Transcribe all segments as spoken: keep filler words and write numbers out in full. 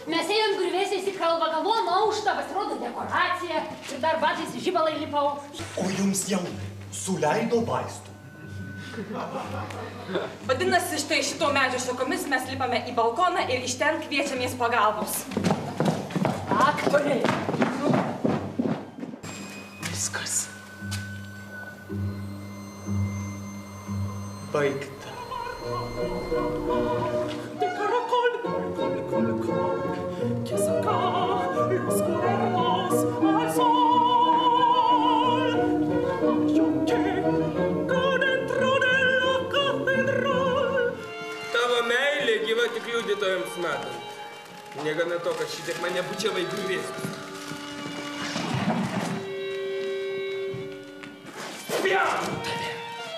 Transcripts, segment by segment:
Mes ėjom griuvėsiais į kalbą, galvojom auštą, pasirodo dekoracija ir dar batais į žibalą įlipau. O jums jau suleido vaistų? Vadinasi, štai šito medžio šakomis mes lipame į balkoną ir iš ten kviečiamės pagalbos. Aktoriai! Viskas. Baigta. De caracol, col, col, col, que saca los cuernos al sol. Yo que con dentro de la catedral. Tavo meilė gyva tik liudytojams matant. Negana to, kad šitiek mane bučiavai griuvėsius. Spjaunu tave!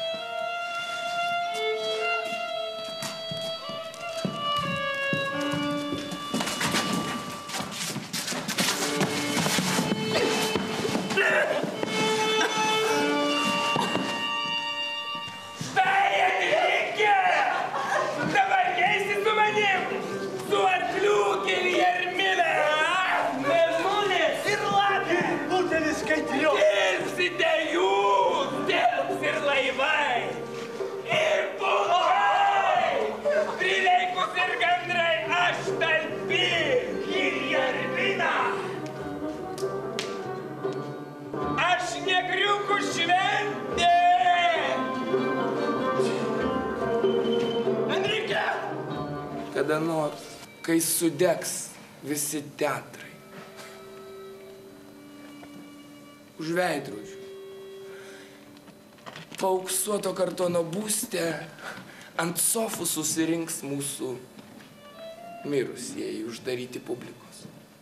Kada nors, kai sudegs visi teatrai. Už veidrodžių. Paauksuoto kartono būste ant sofų susirinks mūsų mirusieji uždaryti publikos.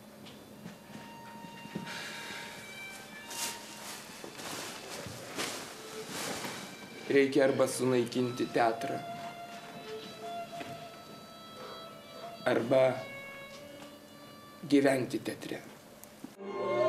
Reikia arba sunaikinti teatrą, arba gyventi teatre.